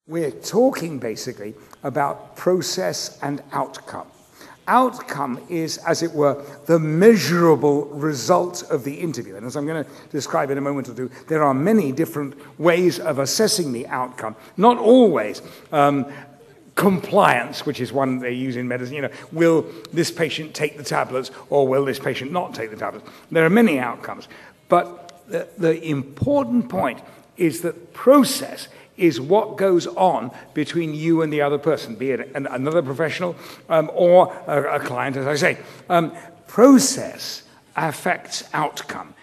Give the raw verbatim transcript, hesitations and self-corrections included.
We're talking basically about process and outcome. Outcome is, as it were, the measurable result of the interview. And as I'm going to describe in a moment or two, there are many different ways of assessing the outcome. Not always um, compliance, which is one they use in medicine. You know, will this patient take the tablets or will this patient not take the tablets? There are many outcomes. But the, the important point is that process is what goes on between you and the other person, be it an, another professional um, or a, a client, as I say. Um, process affects outcome.